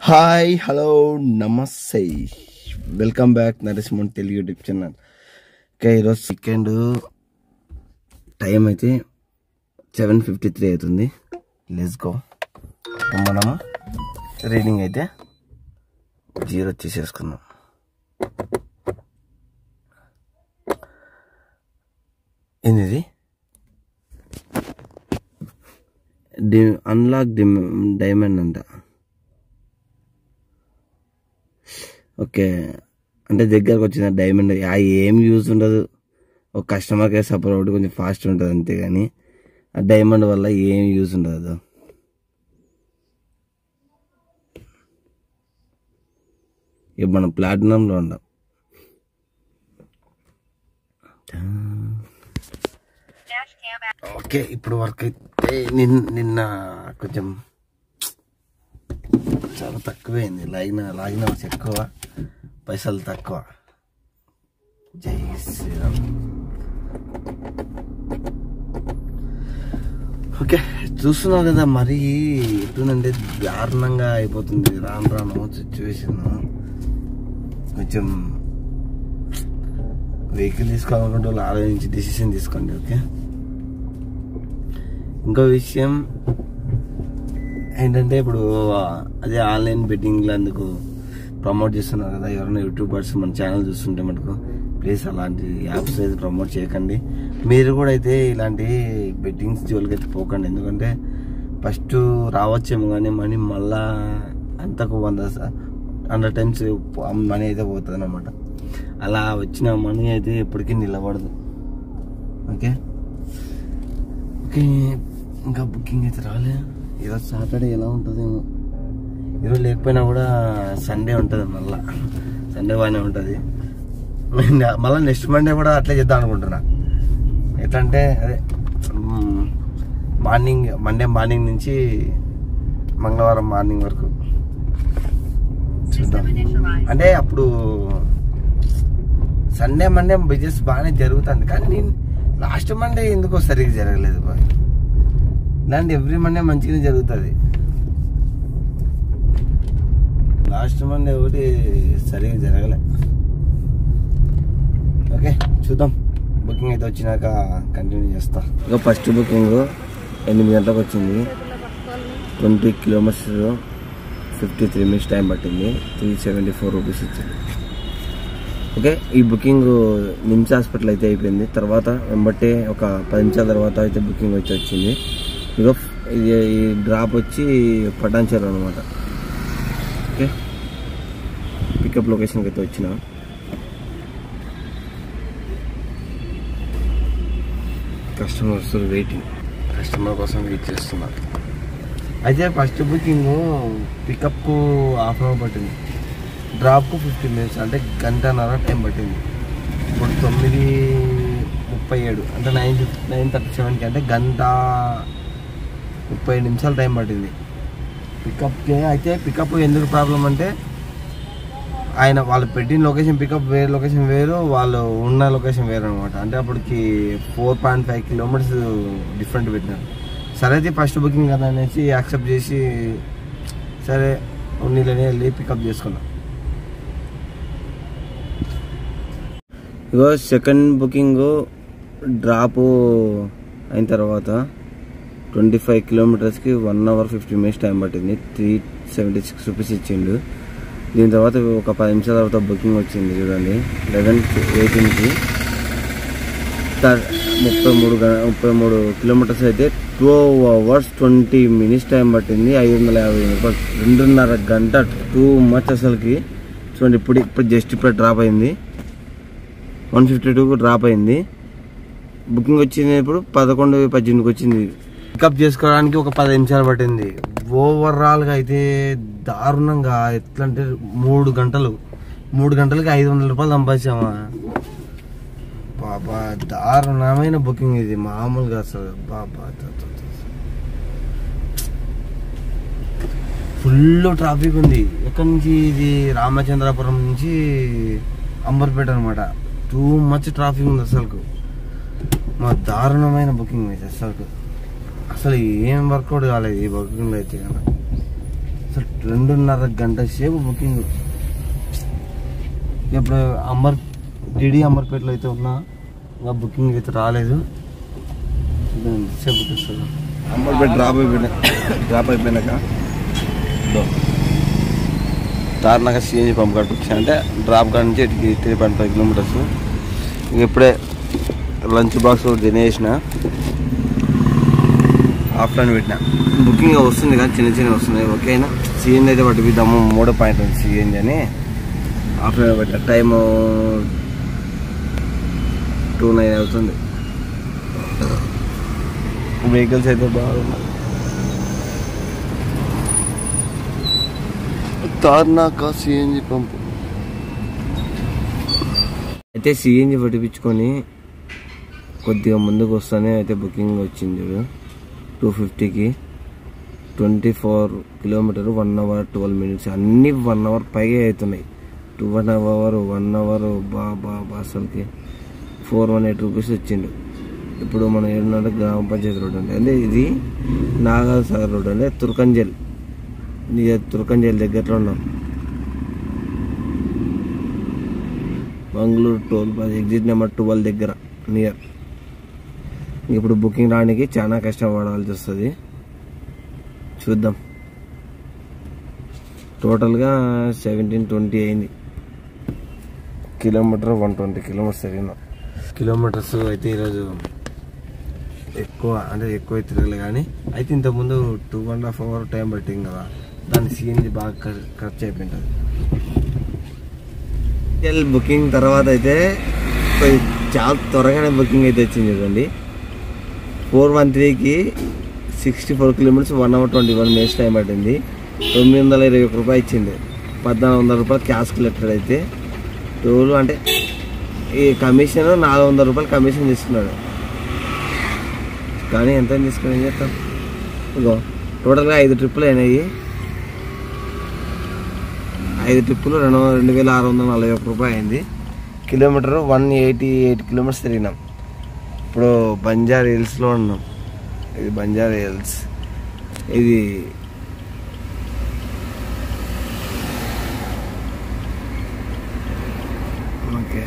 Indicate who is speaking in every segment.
Speaker 1: Hi hello నమస్తే welcome back Naresh Mohan Telugu YouTube channel. Okay, ఈరోజు second time అయితే 7:53 అవుతుంది. Let's go. మనము రీడింగ్ అయితే 0 చేసేసుకున్నాం. ఏంది అన్లాక్ డైమండ్ అంట. ఓకే, అంటే దగ్గరకు వచ్చిన డైమండ్ ఏం యూజ్ ఉండదు. ఒక కస్టమర్కే సపోర్ట్ కొంచెం ఫాస్ట్ ఉంటుంది అంతేగాని ఆ డైమండ్ వల్ల ఏం యూజ్ ఉండదు. ఇక మనం ప్లాటినంలో ఉండం. ఓకే, ఇప్పుడు వరకు అయితే నిన్న కొంచెం చాలా తక్కువైంది. లాగిన ఎక్కువ, పైసలు తక్కువ. జై శ్రీరామ్. ఓకే, చూస్తున్నావు కదా, మరీ ఎట్లుందంటే దారుణంగా అయిపోతుంది రాను సిచ్యువేషన్. కొంచెం వెహికల్ తీసుకోవాలనుకుంటే వాళ్ళు ఆలోచించి డిసిషన్ తీసుకోండి. ఓకే, ఇంకో విషయం ఏంటంటే ఇప్పుడు అదే ఆన్లైన్ బెట్టింగ్లు అందుకు ప్రమోట్ చేస్తున్నారు కదా. ఎవరైనా యూట్యూబర్స్ మన ఛానల్ చూస్తుంటే మటుకు ప్లీజ్ అలాంటి యాప్స్ అయితే ప్రమోట్ చేయకండి. మీరు కూడా అయితే ఇలాంటి బెట్టింగ్స్ జోలికి అయితే పోకండి. ఎందుకంటే ఫస్ట్ రావచ్చేమో కానీ మనీ మళ్ళా అంతకు 100 టైమ్స్ మనీ అయితే పోతుంది అన్నమాట. అలా వచ్చిన మనీ అయితే ఎప్పటికీ నిలబడదు. ఓకే ఓకే, ఇంకా బుకింగ్ అయితే రాలే. ఈరోజు సాటర్డే ఎలా ఉంటుందేమో. ఈరోజు లేకపోయినా కూడా సండే ఉంటుంది. మళ్ళీ సండే బాగానే ఉంటుంది. మళ్ళీ నెక్స్ట్ మండే కూడా అట్లే చేద్దాం అనుకుంటున్నా. ఎట్లా అంటే అదే మండే మార్నింగ్ నుంచి మంగళవారం మార్నింగ్ వరకు చూద్దాం. అంటే అప్పుడు సండే మండే బిజినెస్ బాగానే జరుగుతుంది, కానీ నేను లాస్ట్ మండే ఎందుకో సరిగ్గా జరగలేదు. ఇలాంటి ఎవ్రీ మండే మంచిగానే జరుగుతుంది. లాస్ట్ మండే ఒకటి సరిగ్గా జరగలే. ఓకే, చూద్దాం. బుకింగ్ అయితే వచ్చినాక కంటిన్యూ చేస్తా. ఇక ఫస్ట్ బుకింగ్ 8 గంటలకు వచ్చింది. 20 కిలోమీటర్స్ 53 మినిట్స్ టైం పట్టింది. 374 రూపీస్ ఇచ్చింది. ఓకే, ఈ బుకింగ్ నిమ్స్ హాస్పిటల్ అయితే అయిపోయింది. తర్వాత వెంబట్టే ఒక 10 నిమిషాల తర్వాత అయితే బుకింగ్ వచ్చి వచ్చింది. ఇక ఈ డ్రాప్ వచ్చి పటాన్చెరు అనమాట. ఓకే, పికప్ లొకేషన్కి అయితే వచ్చిన. కస్టమర్స్ వెయిటింగ్, కస్టమర్ కోసం వెయిట్ చేస్తున్నారు. అయితే ఫస్ట్ బుకింగ్ పికప్కు హాఫ్ అవర్ పట్టింది, డ్రాప్కు 15 మినిట్స్, అంటే గంటన్నర టైం పట్టింది. ఇప్పుడు 9:37 అంటే 9:37కి అంటే 1:30 నిమిషాలు టైం పట్టింది పికప్కి. అయితే పికప్ ఎందుకు ప్రాబ్లం అంటే వాళ్ళు పెట్టిన లొకేషన్ పికప్ వేరే, లొకేషన్ వేరు, వాళ్ళు ఉన్న లొకేషన్ వేరు అనమాట. అంటే అప్పటికి 4.5 కిలోమీటర్స్ డిఫరెంట్ పెట్టినారు. సరే అయితే ఫస్ట్ బుకింగ్ కదా అనేసి యాక్సెప్ట్ చేసి సరే ఉన్నీళ్ళని వెళ్ళి పికప్ చేసుకున్నాం. ఇగో సెకండ్ బుకింగ్ డ్రాప్ అయిన తర్వాత 25 కిలోమీటర్స్కి 1 అవర్ 50 మినిట్స్ టైం పట్టింది. 376 రూపీస్ ఇచ్చిండు. దీని తర్వాత ఒక 10 నిమిషాల తర్వాత బుకింగ్ వచ్చింది. చూడండి, 11:18కి 33 కిలోమీటర్స్ అయితే 12 hours 20 మినిట్స్ టైం పట్టింది. 550 రూపాయలు, 2.5 గంట. టూ మచ్ అసలుకి. చూడండి, ఇప్పుడు జస్ట్ ఇప్పుడు డ్రాప్ అయింది. 152కు డ్రాప్ అయింది. బుకింగ్ వచ్చింది ఇప్పుడు 11:18కి వచ్చింది. పికప్ చేసుకోవడానికి ఒక 10 నిమిషాలు పట్టింది. ఓవరాల్గా అయితే దారుణంగా ఎట్లా అంటే 3 గంటలకి 500 రూపాయలు సంపాదించామా బాబా. దారుణమైన బుకింగ్ ఇది, మామూలుగా అసలు బాబా. ఫుల్ ట్రాఫిక్ ఉంది. ఎక్కడి నుంచి ఇది రామచంద్రాపురం నుంచి అంబర్పేట అనమాట. టూ మచ్ ట్రాఫిక్ ఉంది అసలు. మా దారుణమైన బుకింగ్ అయితే అసలు ఏం వర్కౌట్ కాలేదు ఈ బుకింగ్లో అయితే. అసలు 2.5 గంట సేపు బుకింగ్. ఇప్పుడు టీడీ అమర్పేటలో అయితే ఉన్నా, ఇంకా బుకింగ్ అయితే రాలేదు. సేపు వస్తుంది. అమర్పేట డ్రాప్ అయిపోయినాక తార్నాక సిఎన్జి పంప్ కాడికి వచ్చా. అంటే డ్రాప్ కాడ నుంచి 3.5 కిలోమీటర్స్. ఇప్పుడే లంచ్ బాక్స్ తినేసిన, ఆఫ్టర్నూన్ పెట్టిన. బుకింగ్ వస్తుంది కానీ చిన్న వస్తున్నాయి. ఓకేనా, సిఎన్జి అయితే పట్టిద్దాము. 3 పాయింట్ ఉంది సిఎన్జి అని ఆఫ్టర్నూన్ పెట్టిన. టైము 2:09 అవుతుంది. వెహికల్స్ అయితే బాగున్నాయి. తార్నాక సిఎన్జి పంపు అయితే సిఎన్జి పట్టించుకొని కొద్దిగా ముందుకు వస్తానే అయితే బుకింగ్ వచ్చింది 250కి. 24 కిలోమీటర్ 1 అవర్ 12 మినిట్స్. అన్నీ 1 అవర్ పైగా అవుతున్నాయి. 1 అవర్ బాబా అసలుకి 418 రూపీస్ వచ్చిండు. ఇప్పుడు మనం ఏడున్నర గ్రామ పంచాయతీ రోడ్ అంటే ఇది నాగాసాగర్ రోడ్ అంటే తుర్కంజల్ దగ్గరలో ఉన్నాం. Mangaluru toll plaza exit number 12 దగ్గర నియర్. ఇప్పుడు బుకింగ్ రావడానికి చాలా కష్టపడాల్సి వస్తుంది. చూద్దాం. టోటల్గా 1720 అయింది. కిలోమీటర్ 120 కిలోమీటర్స్ తిరిగినా. కిలోమీటర్స్ అయితే ఈరోజు ఎక్కువ తిరగలే. కానీ అయితే ఇంతకుముందు 2.5 అవర్ టైం పట్టింది కదా, దాని సిఎన్జి బాగా ఖర్చు అయిపోయింటుంది. బుకింగ్ తర్వాత అయితే చాలా త్వరగానే బుకింగ్ అయితే వచ్చింది చూడండి. 413కి 64 కిలోమీటర్స్ 1 అవర్ 21 మినిట్స్ టైం పట్టింది. 921 రూపాయలు ఇచ్చింది. 1400 రూపాయలు క్యాష్ కలెక్టెడ్. అయితే టోల్ అంటే ఈ కమిషన్ 400 రూపాయలు కమిషన్ తీసుకున్నాడు. కానీ ఎంత తీసుకుని ఏం చేస్తాం. ఇగో టోటల్గా 5 ట్రిప్పులు అయినాయి. 5 ట్రిప్పులు 2641 రూపాయలు అయింది. కిలోమీటర్ 188 కిలోమీటర్స్ తిరిగినాం. ఇప్పుడు బంజారా హిల్స్లో ఉన్నాం. ఇది బంజారా హిల్స్. ఇది ఓకే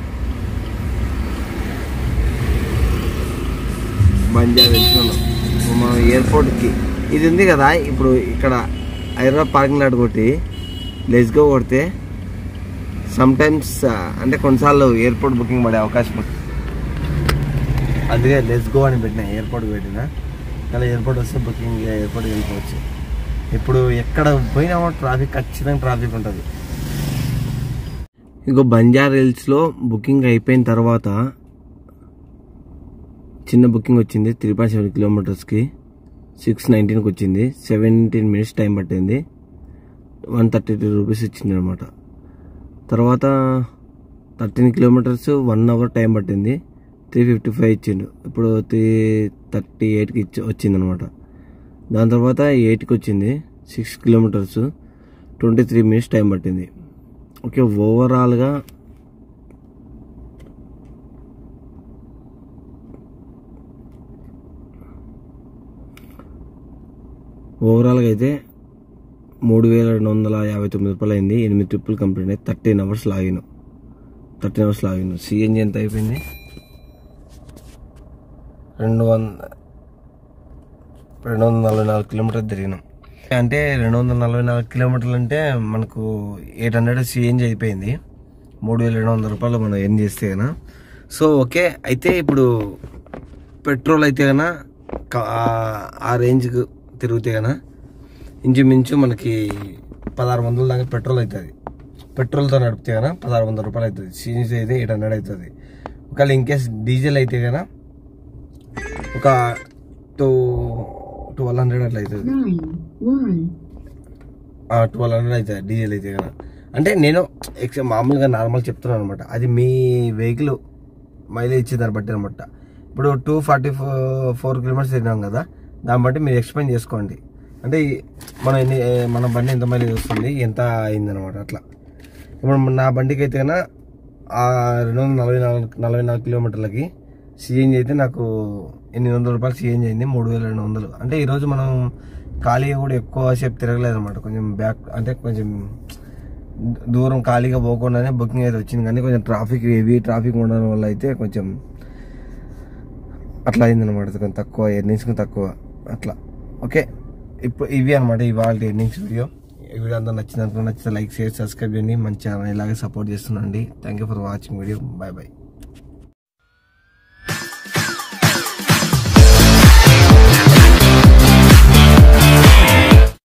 Speaker 1: బంజారా హిల్స్లో ఉన్నాం. మనం ఎయిర్పోర్ట్కి ఇది ఉంది కదా. ఇప్పుడు ఇక్కడ హైదరాబాద్ పార్కింగ్ లాట్ కొట్టి లెట్స్ గో కొడితే సమ్టైమ్స్ అంటే కొన్నిసార్లు ఎయిర్పోర్ట్ బుకింగ్ పడే అవకాశం ఉంది. అందుకే లెట్స్ గో అని పెట్టినా, ఎయిర్పోర్ట్కి పెట్టినా. అలా ఎయిర్పోర్ట్ వస్తే బుకింగ్ ఎయిర్పోర్ట్కి వెళ్ళిపోవచ్చు. ఇప్పుడు ఎక్కడ పోయినా ఖచ్చితంగా ట్రాఫిక్ ఉంటుంది. ఇంకో బంజారా హిల్స్లో బుకింగ్ అయిపోయిన తర్వాత చిన్న బుకింగ్ వచ్చింది. 3.7 కిలోమీటర్స్కి 619కి వచ్చింది. 17 మినిట్స్ టైం పట్టింది. 132 రూపీస్ ఇచ్చింది అనమాట. తర్వాత 13 కిలోమీటర్స్ 1 అవర్ టైం పట్టింది. 355 ఇచ్చిండు. ఇప్పుడు 338కి వచ్చింది అనమాట. దాని తర్వాత 8కి వచ్చింది. 6 కిలోమీటర్స్ 23 మినిట్స్ టైం పట్టింది. ఓకే, ఓవరాల్గా అయితే 3259 రూపాయలు అయింది. 8 ట్రిప్పులు కంప్లీట్ అయ్యి 13 అవర్స్ లాగిన. సిఎన్జి ఎంత అయిపోయింది? 244 కిలోమీటర్లు తిరిగినాం. అంటే 244 కిలోమీటర్లు అంటే మనకు 800 సిఎన్జి అయిపోయింది. 3200 రూపాయలు మనం ఎర్న్ చేస్తే కన్నా. సో ఓకే, అయితే ఇప్పుడు పెట్రోల్ అయితే కన్నా ఆ రేంజ్కి తిరిగితే కన్నా ఇంచుమించు మనకి 1600 దాకా పెట్రోల్ అవుతుంది. పెట్రోల్తో నడిపితే కన్నా 1600 రూపాయలు అవుతుంది. సిఎన్జి అయితే 800 అవుతుంది. ఒకవేళ ఇన్కేస్ డీజిల్ అయితే కన్నా ఒక 1200 అట్లా అవుతుంది. 1200 అవుతుంది డీజిల్ అయితే కదా. అంటే నేను మామూలుగా నార్మల్ చెప్తున్నాను అనమాట. అది మీ వెహికల్ మైలేజ్ ఇచ్చే దాన్ని బట్టి అనమాట. ఇప్పుడు 244 కిలోమీటర్స్ తిరిగినాం కదా, దాన్ని బట్టి మీరు ఎక్స్ప్లెయిన్ చేసుకోండి. అంటే మన బండి ఎంత మైలేజ్ వస్తుంది, ఎంత అయిందనమాట. అట్లా ఇప్పుడు నా బండికి అయితే కన్నా 244 కిలోమీటర్లకి సిఎన్జి అయితే నాకు 800 రూపాయలు సిఎన్జి అయింది. 3200. అంటే ఈరోజు మనం ఖాళీగా కూడా ఎక్కువ సేపు తిరగలేదు అనమాట. కొంచెం బ్యాక్ అంటే కొంచెం దూరం ఖాళీగా పోకుండానే బుకింగ్ అయితే వచ్చింది. కానీ కొంచెం హెవీ ట్రాఫిక్ ఉండడం వల్ల అయితే కొంచెం అట్లా అయిందనమాట. కొంచెం తక్కువ ఎర్నింగ్స్ తక్కువ అట్లా. ఓకే, ఇప్పుడు ఇవి అనమాట ఇవాళ ఎర్నింగ్స్ వీడియో. ఈ వీడియో అంతా నచ్చితే లైక్, షేర్, సబ్స్క్రైబ్ చేయండి. మంచి ఛానల్ ఇలాగే సపోర్ట్ చేస్తున్నాండి. Thank you for watching video. Bye bye.